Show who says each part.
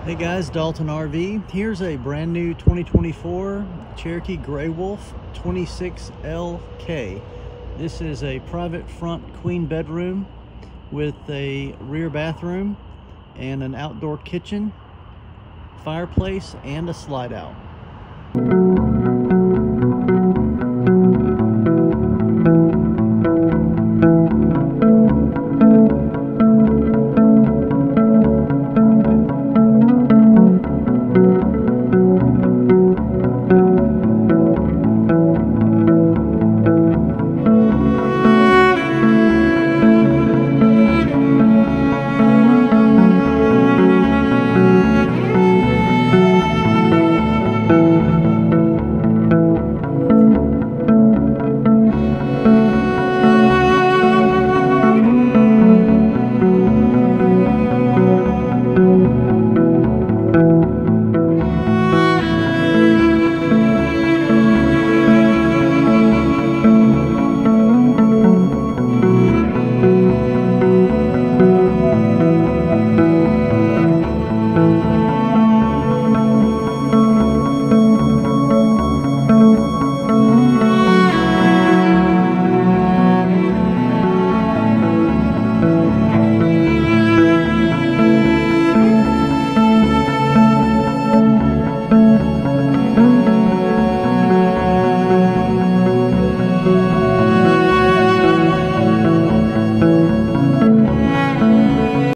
Speaker 1: Hey guys, Dalton RV. Here's a brand new 2024 Cherokee Grey Wolf 26LK. This is a private front queen bedroom with a rear bathroom and an outdoor kitchen, fireplace, and a slide out.